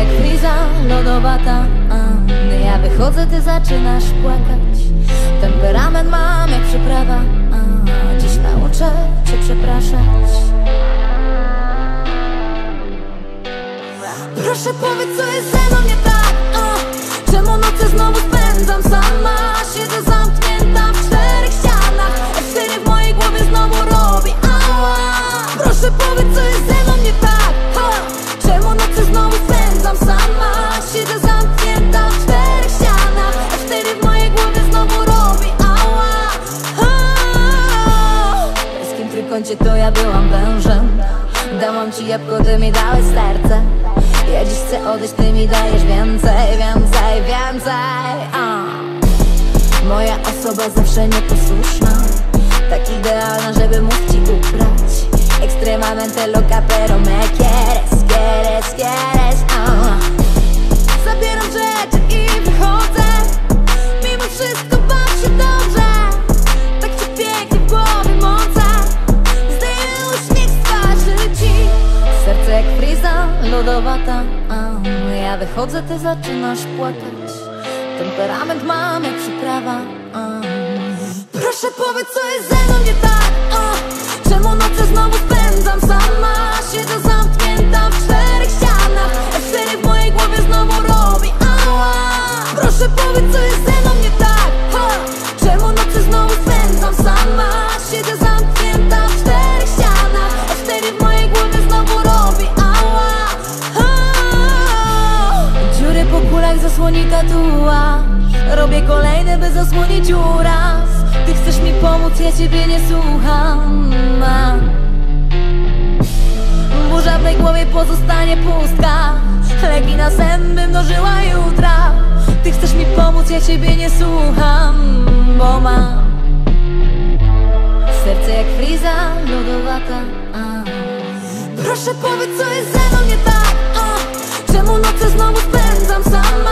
jak friza lodowata. Ja wychodzę, ty zaczynasz płakać. Temperament mam jak przyprawa. Dziś nauczę cię przepraszać. Proszę powiedz, co jest ze mną nie tak. Czemu noce znowu spędzam sama? Siedzę zamknięta w czterech ścianach. F4 w mojej głowie znowu robi ała. Proszę powiedz, co jest ze mną nie tak. Czemu noce znowu spędzam sama? Siedzę zamknięta w czterech ścianach. F4 w mojej głowie znowu robi ała. W perskim trójkącie to ja byłam wężem. Dałam ci jabłko, ty mi dałeś serce. Ja dziś chcę odejść, ty mi dajesz więcej, więcej, więcej. Moja osoba zawsze nieposłuszna, tak idealna, żeby móc ci ubrać. Extremamente loca, pero me quieres, quieres, quieres. Zabieram rzeczy i wychodzę. Mimo wszystko baw się dobrze. Tak ci pięknie w głowie mącę. Zdejmę uśmiech z twarzy ci. Serce jak friza lodowata. Ja wychodzę, ty zaczynasz płakać. Temperament mam jak przyprawa. Proszę powiedz, co jest ze mną nie tak. Czemu noce znowu spędzam sama? Siedzę zamknięta w czterech ścianach. F4 w mojej głowie znowu robi ała. Proszę powiedz, co jest ze mną nie tak. Czemu noce znowu spędzam sama? Siedzę zamknięta w czterech ścianach. F4 w mojej głowie znowu robi ała. Dziury po kulach zasłoni tatuaż. Robię kolejny, by zasłonić uraz. Ty chcesz mi pomóc, ja ciebie nie słucham. Burza w mej głowie pozostanie pustka. Leki na zęby mnożyła jutra. Ty chcesz mi pomóc, ja ciebie nie słucham. Bo mam serce jak friza lodowata. Proszę powiedz, co jest ze mną nie tak. Czemu noce znowu spędzam sama?